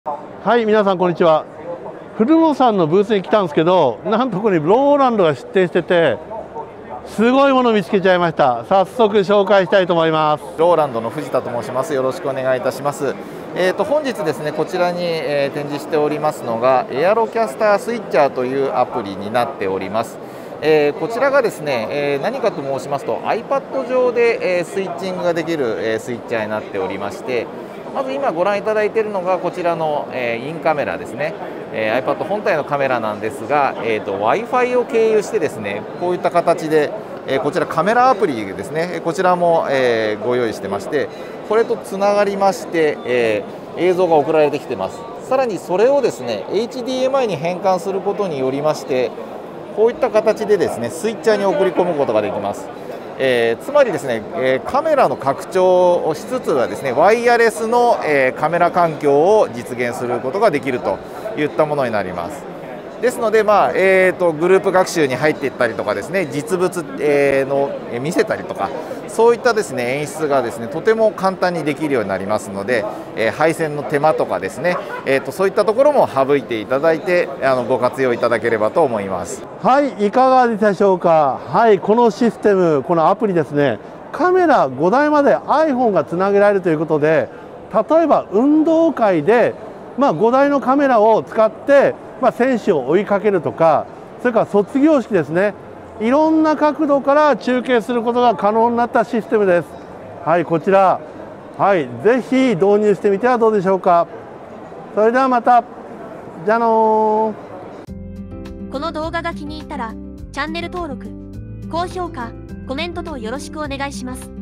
はい、皆さんこんにちは。古野さんのブースに来たんですけど、なんとここにローランドが出店してて、すごいものを見つけちゃいました。早速紹介したいと思います。 ローランドの藤田と申します。よろしくお願いいたします。本日ですね、こちらに、展示しておりますのがエアロキャスタースイッチャーというアプリになっております。こちらがですね、何かと申しますと iPad 上で、スイッチングができる、スイッチャーになっておりまして、まず今ご覧いただいているのがこちらの、インカメラですね。iPad 本体のカメラなんですが、Wi-Fi を経由してですね、こういった形でこちらカメラアプリですね、こちらも、ご用意してまして、これとつながりまして、映像が送られてきてます。さらにそれをですね HDMI に変換することによりまして、こういった形でですねスイッチャーに送り込むことができます。つまりですね、カメラの拡張をしつつはですねワイヤレスの、カメラ環境を実現することができるといったものになります。ですので、グループ学習に入っていったりとかですね、実物、の見せたりとか、そういったですね演出がですねとても簡単にできるようになりますので、配線の手間とかですね、そういったところも省いていただいてご活用いただければと思います。 はい、いかがでしたでしょうか。はい、このシステム、このアプリですね、カメラ5台まで iPhone がつなげられるということで、例えば運動会で、5台のカメラを使って選手を追いかけるとか、それから卒業式ですね、いろんな角度から中継することが可能になったシステムです。はい、こちら、はい、ぜひ導入してみてはどうでしょうか。それではまた、じゃあのー。 この動画が気に入ったら、チャンネル登録、高評価、コメント等よろしくお願いします。